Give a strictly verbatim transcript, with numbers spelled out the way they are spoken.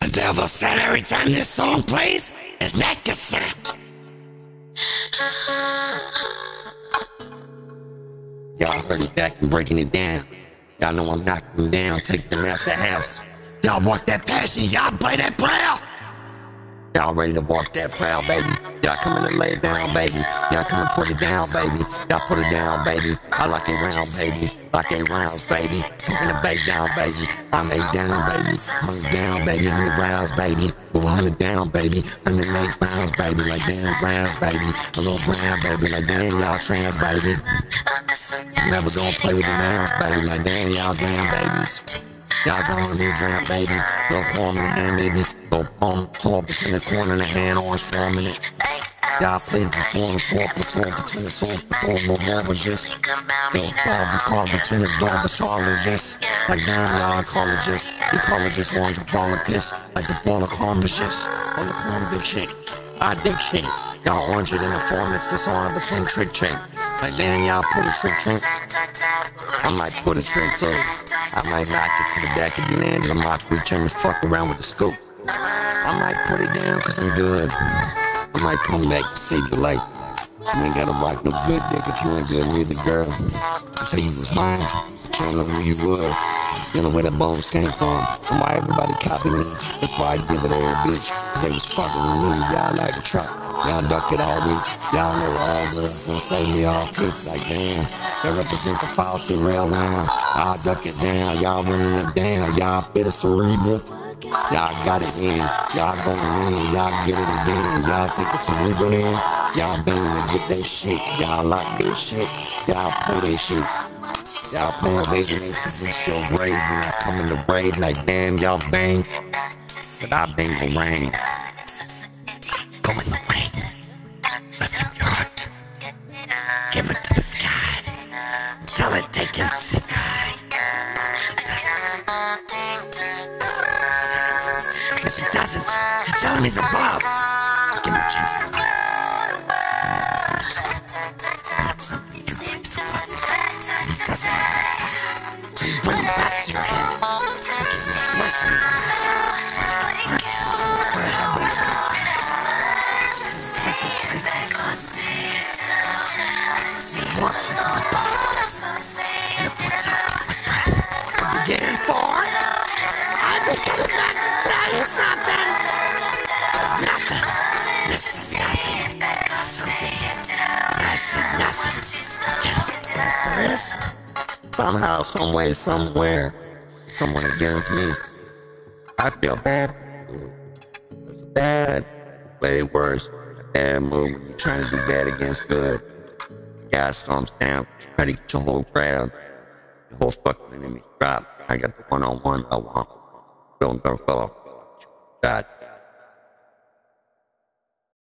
The devil said every time this song plays, his neck gets snapped. Y'all heard it back and breaking it down. Y'all know I'm knocking them down, taking them out the house. Y'all walk that passion, y'all play that proud. Y'all ready to walk that proud, baby. Y'all coming to lay it down, baby. Y'all coming to put it down, baby. Y'all put it down, baby. I like it round, baby. Like it rounds, baby. Taking the bait down, baby. I'm eight down, baby. Hundred down, baby. Hundred rounds, baby. Move a hundred down, baby. Hundred eight rounds, baby. Like damn rounds, baby. A little brown, baby. Like damn y'all trans, baby. Never gonna play with the rounds, baby. Like damn y'all damn babies. Y'all going to drown, baby. Go palm in the hand, baby. Go palm, talk between the corner and the hand, orange forming it. Y'all play the form, talk between between the soul, between the mortgages. Yo, fall the car between the door, the charlotist. Like damn, y'all ecologists. Ecologists want to call it this. Like the fall of karmacists. On the form addiction. Addiction. Y'all orange it in the form that's disorder between trick chain. Like damn, y'all put a trick chain. I might put a trick too. I might knock it to the back of the land. I might reach in and fuck around with the scoop. I might put it down cause I'm good. I might come back to save your life. You ain't gotta rock no good dick if you ain't good with the girl. You say you was mine. I don't know who you were. You know where the bones came from. And why everybody copy me. That's why I give it every bitch. Cause they was fucking with me. Y'all like a truck. Y'all duck it all week. Y'all know all girls gonna say me all too. Like damn, they represent the faulty real now. I'll duck it down. Y'all running it down. Y'all bit of cerebral. Y'all got it in. Y'all going in. Y'all get it again. Y'all take the cerebral in. Y'all bang and get that shit. Y'all lock that shit. Y'all play that shit. Y'all playing baby names against your grave. When I come in the grave like damn y'all bang. But I bang the rain. Go in the rain. Lift up your heart. Give it to the sky. Tell it take it to the sky. If it doesn't, you tell him he's above. Give him a chance to live. That's something you can to love. He doesn't like so you bring him back to your head. Give him a blessing. For the heavens. He walks with my body. And it puts up my breath. I'm beginning for I've been coming back to tell you something. There's nothing. There's nothing. Something. I see nothing. Against there is. Somehow, some way, somewhere, someone against me. I feel bad. It's bad. Way worse. A bad move when you're trying to do bad against good. The guy storms down, try to get your whole crowd. The whole fucking enemy's drop. I got the one-on-one I want. Don't go fell off. God.